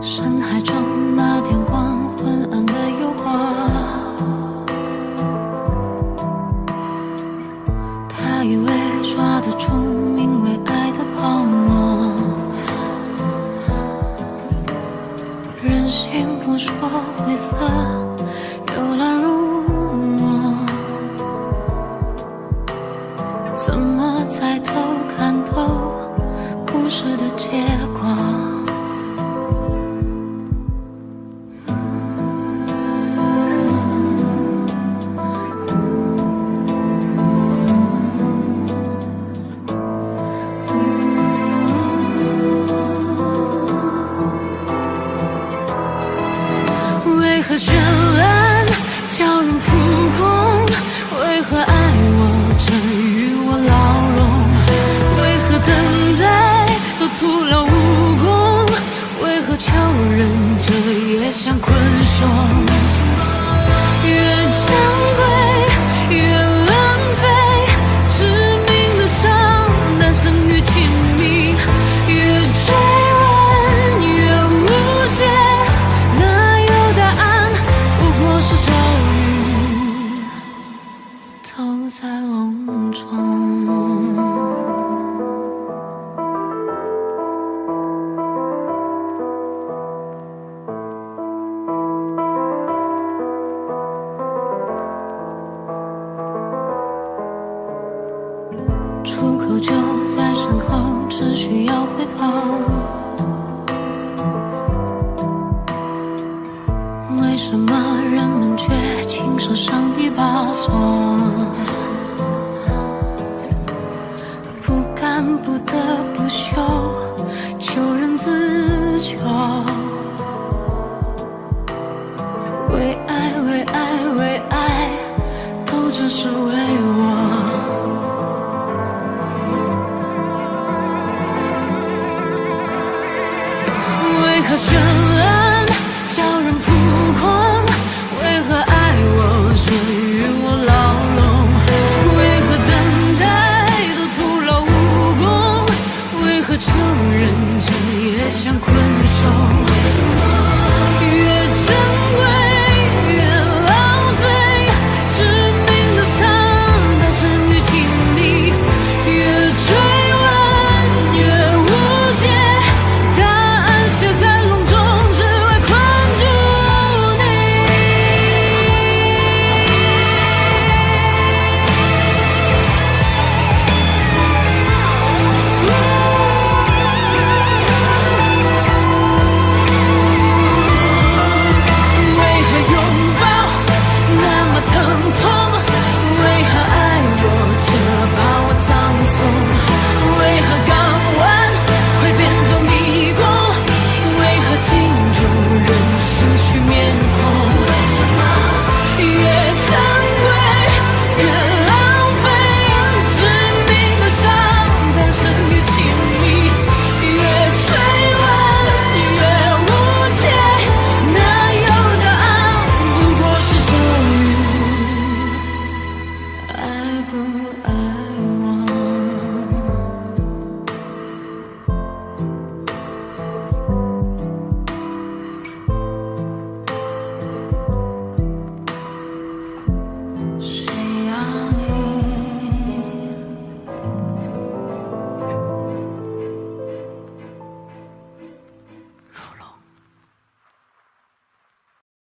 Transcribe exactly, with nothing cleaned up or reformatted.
深海中那点光昏暗的诱惑，他以为抓得住名为爱的泡沫，人心不说灰色，幽兰如墨，怎么猜透看透故事的结果？为何绚烂叫人扑空？为何爱我这与我牢笼？为何等待都徒劳无功？为何求人这也像困兽？越珍贵越浪费，致命的伤诞生于亲密，越追问越无解。是骤雨投在瓮中，出口就在身后，只需要回头。为什么人们却亲手上一把锁？不甘不得不休，求人自救。为爱为爱为爱，都只是为我。为何绚烂叫人扑空？为何爱我却与我牢笼？为何等待都徒劳无功？为何求人这也像困兽？越珍